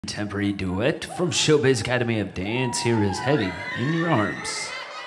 Contemporary duet from ShowBiz Academy of Dance. Here is Heavy in Your Arms.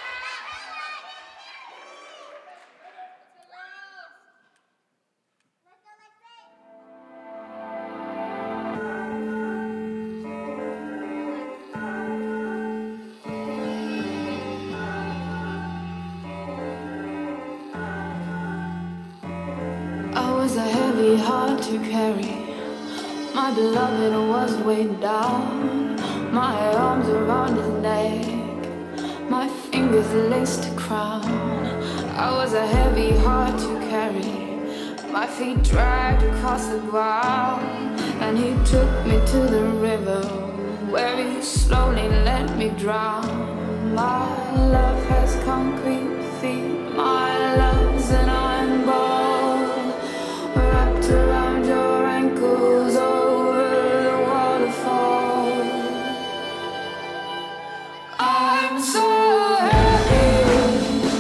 I was a heavy heart to carry. My beloved was weighed down. My arms around his neck, my fingers laced a crown. I was a heavy heart to carry. My feet dragged across the ground, and he took me to the river, where he slowly let me drown. My love has concrete feet. My love's an iron ball wrapped around your ankles over the waterfall. I'm so heavy,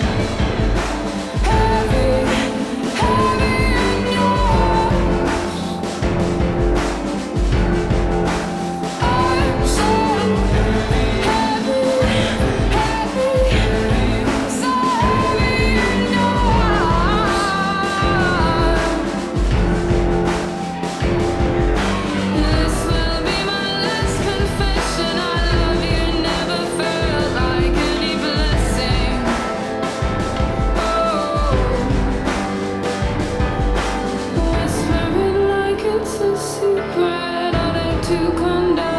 heavy, heavy in your arms. I'm so heavy, heavy, so heavy in your arms. This will be my last confession. I love you, never felt like any blessing. Oh, whispering like it's a secret, I like to condemn.